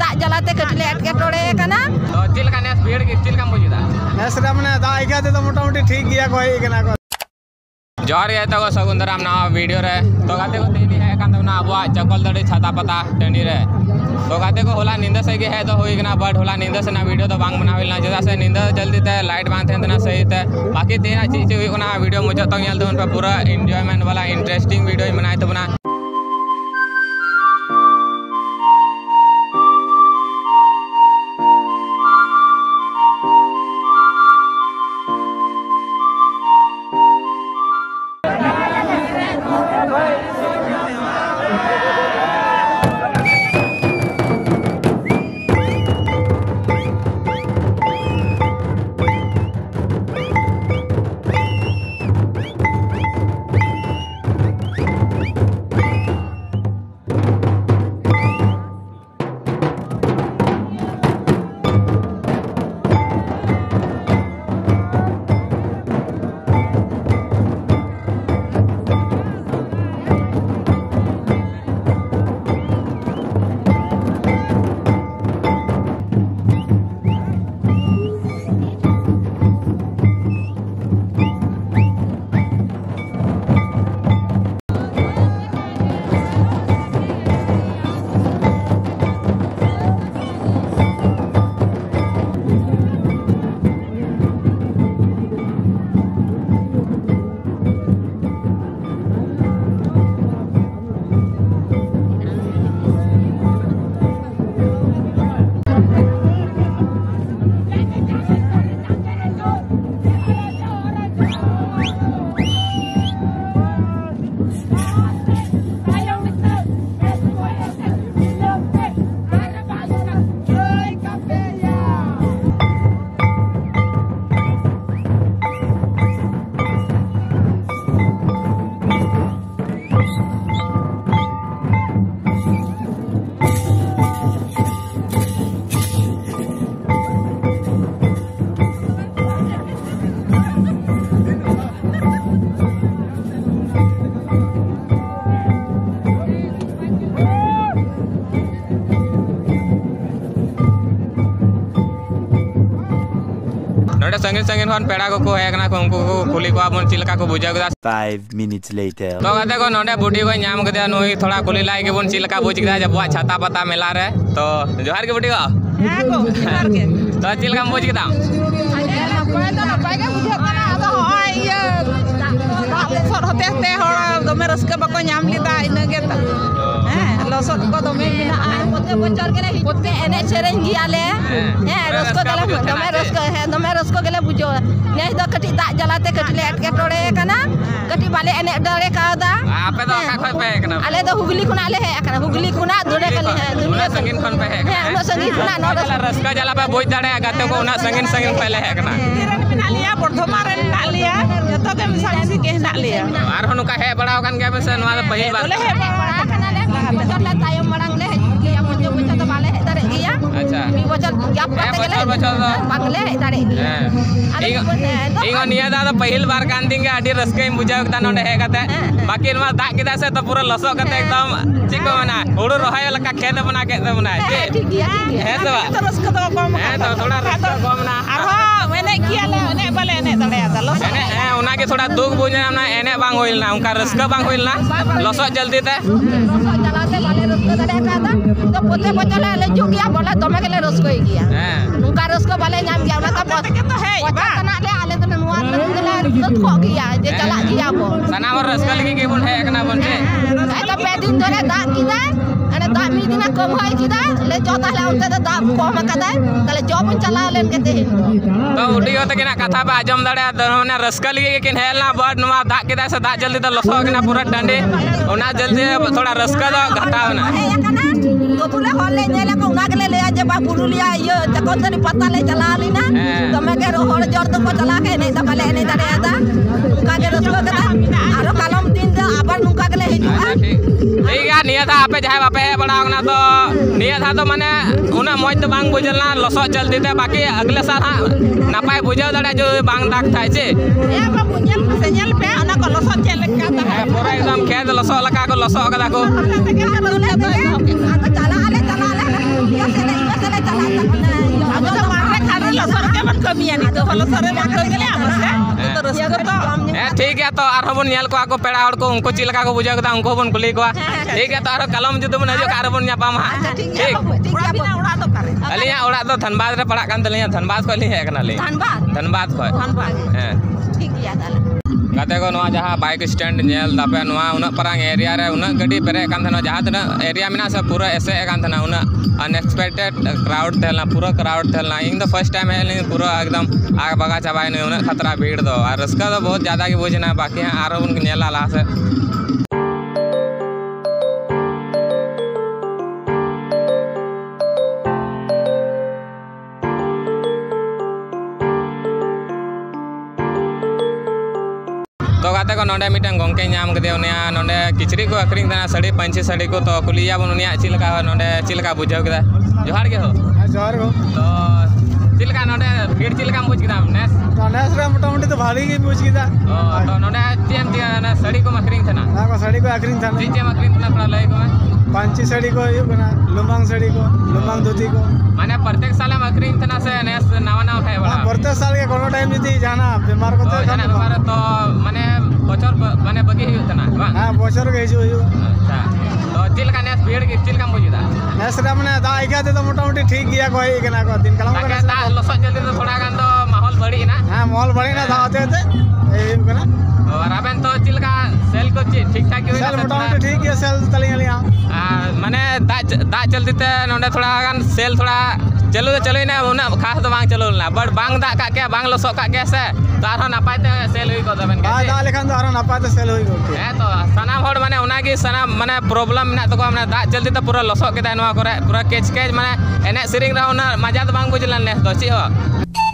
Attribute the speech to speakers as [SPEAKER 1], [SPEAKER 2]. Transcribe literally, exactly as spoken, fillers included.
[SPEAKER 1] दाग जलाते कटले एटकेटोड़े कना
[SPEAKER 2] तो चिल का नेस भीड़ की चिल का बुझदा
[SPEAKER 3] नेस रे मने दाग इका ते तो मोटा मोटी ठीक गया कोई कना को
[SPEAKER 2] जोहर गे तो सगुंदराम ना वीडियो रे तो गाते को तेनी है कान ना अबवा चकलदड़ी छाता पता टंडी रे तो गाते को होला नींद से है तो होई ना बट होला नींद से ना वीडियो तो बांग बनावेल ना जदा से नींद जल्दी ते लाइट बांग थे ना सही ते बाकी तेना चीज हुई ना वीडियो मुझे तो नेल तो पूरा एंजॉयमेंट वाला इंटरेस्टिंग वीडियो बनाए तो बना संगीन संगीन खन पेड़ा को हेकना को उनको को कुली को अपन चिलका को बुझा गदा
[SPEAKER 4] five minutes later
[SPEAKER 2] तो गाते को नोडे बुढ़ी को नाम गदे नोई थोड़ा कुली लाई के बन चिलका बुझ गदा जब छाता पता मेला रे तो जोहार के बुढ़ी को
[SPEAKER 1] हां को जोहार के
[SPEAKER 2] तो चिलका बुझ गदा
[SPEAKER 1] अरे नपाय तो नपाय के बुझे कना तो होय ये सर होते ते होड़ दमे रस्के बको नाम लिदा इने के त हैं लसत को दमे बिना आय पोते बचर के नहीं पोते एने सेरेन गियाले हैं रस्को गले दमे रस्को है दमे रस्को गले बुझो नहीं तो कटी दाग जलाते कटले एटकेटोड़े कना कटी बाले एने डरे कादा
[SPEAKER 2] आपे तो का खय पे कना
[SPEAKER 1] आले तो हुगली खुना ले है कना हुगली खुना दोड़े कले है दुनिया
[SPEAKER 2] संगीन खन पे है
[SPEAKER 1] है उना संगीन खुना नोडा
[SPEAKER 2] रस्का जला पे बुझ दाड़े गाते को उना संगीन संगीन पहले है कना
[SPEAKER 1] बिना लिया बर्धमान रे ना लिया जतो के मिसासी के ना लिया
[SPEAKER 2] आर हनु का है बड़ा कान के से नवा पहिल बार
[SPEAKER 1] ले है बड़ा कना ले बेचर ले तायम मरंग ले लिया मुझे मुझे तो बाले है दरे गिया
[SPEAKER 2] अच्छा
[SPEAKER 1] मी बचर गप करते गले
[SPEAKER 2] बचर
[SPEAKER 1] बागले है दरे
[SPEAKER 2] इंगो निया दा पहिल बार कान दिंगे आडी रस्के बुझा गदा नोडे है गते बाकी नवा दाग किदा से तो पूरा लसो गते एकदम चिको मना हुड़ू रहाय लका खेत बना के ते बना
[SPEAKER 1] ठीक गया ठीक गया
[SPEAKER 2] है तो
[SPEAKER 1] तो रस्का तो कम
[SPEAKER 2] है तो थोड़ा रस्का कम ना
[SPEAKER 1] आरो मैंने किया ले ने बाले ने दड़े आता लसो
[SPEAKER 2] एने है उना के थोड़ा दुख बुझना ना एने बांग होइल ना उनका रस्का बांग होइल ना लसो जल्दी ते
[SPEAKER 1] लसो जलाते बाले रस्का दड़े कादा तो पोते बचले ले जो गया बोला दमे के ले रस्को ही गया हां उनका रस्को बाले नाम गया ना तो के तो है बा तना ले आले तो नुआ ले रस्को खो गया जे चला गया बो
[SPEAKER 2] सना और रस्का लगी के बोल है एकना बन से
[SPEAKER 1] तो पे दिन धरे दाग किदा अने दाग मी दिना कम होई किदा ले जोता ले उनते तो दाग कम कदा तले जॉब चला लेन के ते
[SPEAKER 2] तो उडी होते के ना कथा बा आजम दड़े दने रस्का लगी के हेलना बड नुआ दाग किदा से दाग जल्दी तो लसो के ना पूरा डंडे ओना जल्दी थोड़ा रस्का दो घटाओ ना तो तुले होले नेले को उना के ले जे बा पुरुलिया ये चकोतरी पता ले चला ली ना तो मैं के होड़ जोर तो को चला के नहीं तो भले नहीं दड़े आता उनका के रस्को कदा आरो कलम दिन दे आबर नुका के ले हिजुआ ठीक है निया था आपे जाय बापे बड़ा ना तो निया था तो माने उना मौज तो बांग बुझलना लसो जल्दी ते बाकी अगले साल हां नापाय बुझाव दड़े जो बांग दाग थाय छे ए बाबू नेल से नेल पे ओना को लसो चल का है पूरा एकदम खेत लसो लका को लसो कदा को चला आले चला आले
[SPEAKER 1] ᱜᱮᱭᱟ ᱱᱤᱛᱚᱜ ᱦᱚᱞᱚ ᱥᱟᱨᱮ ᱨᱟᱹᱥᱠᱟᱹ ᱜᱮᱞᱮ ᱟᱢᱥᱮ ᱱᱤᱛᱚᱜ ᱨᱟᱹᱥᱠᱟᱹ ᱛᱚ
[SPEAKER 2] ᱦᱮᱸ ᱴᱷᱤक गया तो आरो बन नेल को पेड़ा हड़ को उनको चीज लगा को बुझा कदा उनको बन कुली को ठीक गया तो आरो कलम जुद बन हजो आरो बन ᱧᱟᱯᱟᱢ हा
[SPEAKER 1] ठीक ठीक गया ओड़ा दो करे
[SPEAKER 2] अलिया ओड़ा दो धनबाद रे पड़ा कान तलिया धनबाद को लिया कना ले
[SPEAKER 1] धनबाद
[SPEAKER 2] धनबाद को
[SPEAKER 1] धनबाद
[SPEAKER 2] हैं
[SPEAKER 1] ठीक गया ताले
[SPEAKER 2] गाते को नवा जहां बाइक स्टैंड नेल दापे नवा उना परंग एरिया रे उना गड्डी पेरे कान थना जहां तना एरिया मेना से पूरा ऐसे कान थना उना अनएक्सपेक्टेड क्राउड थेलना पूरा क्राउड थेलना इन द फर्स्ट टाइम है पूरा एकदम आग बगा चबाय ने उना खतरा भीड़ दो और रस्का तो बहुत ज्यादा की बुझना बाकी है आरो उन नेला ला से तो गाते को नोडे मिटन गोंके नाम कदे उनिया नोडे किचरी को अखरिंग तना साड़ी पंची साड़ी को तो कुलिया बन उनिया चिलका नोडे चिलका बुझाव कदा जोहार के हो
[SPEAKER 3] जोहार हो
[SPEAKER 2] तो चिलका नोडे भीड़ चिलका बुझ कदा नेस
[SPEAKER 3] तो नेस रे मोटामुटी तो भारी की बुझ किदा
[SPEAKER 2] तो नोडे चेम ना साड़ी को अखरिंग तना
[SPEAKER 3] ना को साड़ी को अखरिंग तना
[SPEAKER 2] चेम अखरिंग तना थोड़ा लय को
[SPEAKER 3] पांची साड़ी को यो बना लुमांग साड़ी को लुमांग धोती को
[SPEAKER 2] माने प्रत्येक साल में अखरिंग तना से नेस नवा नवा है बड़ा
[SPEAKER 3] प्रत्येक साल के कोनो टाइम जदी जाना बीमार को तो
[SPEAKER 2] जाना बीमार तो माने बचर माने बगी हुई तना बा
[SPEAKER 3] हां बचर के हिजु हुई
[SPEAKER 2] अच्छा तो चिलका नेस भीड़ के चिलका बुझदा
[SPEAKER 3] नेस रे माने दा आइगा ते तो मोटामुटी ठीक गया कोई केना को दिन कलम
[SPEAKER 2] का दा लसो जल्दी तो थोड़ा गान तो माहौल बड़ी ना
[SPEAKER 3] हां माहौल बड़ी ना दा होते होते ए केना
[SPEAKER 2] और अबेन तो चिलका सेल को ठीक ठाक की
[SPEAKER 3] सेल मोटामुटी ठीक है सेल तली लिया
[SPEAKER 2] माने दा दा चलती ते नोंडे थोड़ा गान सेल थोड़ा चलो तो चलो ना उना खास तो बांग चलो ना बड़ बांग दा का के बांग लसो का के से तो आरो नापाय ते सेल हुई को दबेन के
[SPEAKER 3] दा लेखान तो आरो नापाय ते सेल हुई को
[SPEAKER 2] है तो सनाम होड़ माने उना की सनाम माने प्रॉब्लम ना तो को माने दा जल्दी तो पूरा लसो के दा नवा करे पूरा केच केच माने एने सिरिंग रहो ना मजा तो बांग बुझलन ने तो ची हो